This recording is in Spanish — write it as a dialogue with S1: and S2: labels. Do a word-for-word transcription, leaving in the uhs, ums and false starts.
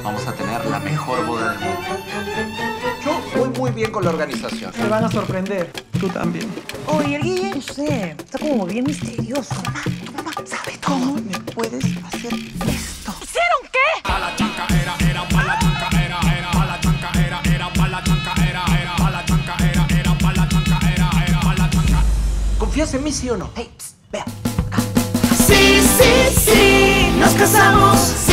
S1: vamos a tener la mejor boda del mundo. Yo voy muy bien con la organización.
S2: Te van a sorprender. Tú también.
S3: Oye, el Guille, no sé, está como bien misterioso.
S1: Mamá, tu mamá sabe todo. ¿Cómo me puedes hacer esto?
S3: ¿Hicieron qué?
S4: Pa' la chanca era, era, pa' la chanca era, era, pa' la chanca era, era, pa' la chanca era, era, pa' la chanca era, era, pa' la chanca era, era, pa' la chanca.
S1: ¿Confías en mí, sí o no? Hey, psst, vea, acá.
S5: Sí, sí, sí, nos casamos.